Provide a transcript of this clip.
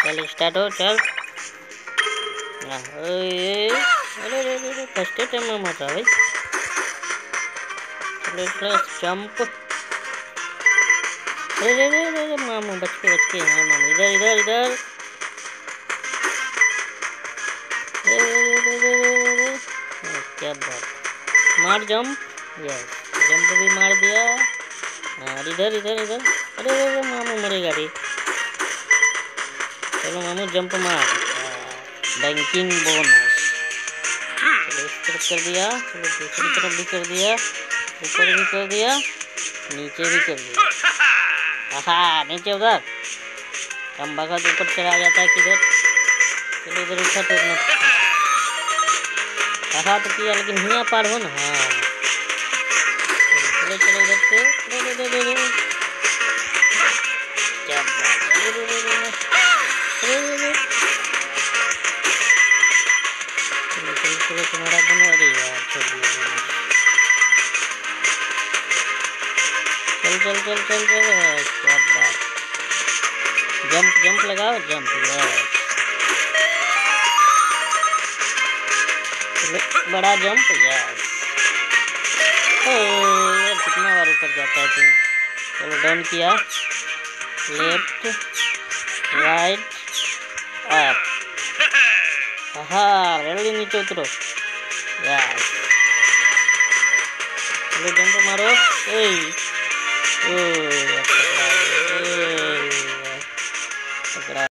चल स्टार्ट हो चल। अरे अरे अरे फर्स्ट टाइम में मर रहा भाई। चलो प्लस जंप। अरे अरे अरे मामू बच के हैं मामू। इधर इधर इधर। क्या बात। मार जंप। यस जंप भी मार दिया। और इधर इधर इधर। अरे अरे मामू मरेगा रे। चलो मामू जंप मार। Banking bonus. चलो इस तरफ कर दिया। चलो दूसरी तरफ भी कर दिया। ऊपर भी कर दिया। नीचे भी कर दिया। हाँ नीचे उधर खंबा का ऊपर चला जाता है किधर। चलो इधर उठा तो कहा तो किया लेकिन हिया पार हो ना। हाँ चलो चलो इधर से। क्या चलो तुम्हारा बना रही यार। चल चल चल चल चल। क्या बात। जंप जंप लगाओ जंप। बड़ा जंप यार। कितना बार ऊपर जाता है तू। चलो डाउन किया। Left right up. हाँ जल्दी नीचे उतरो यार। चलो जंप मारो। ओ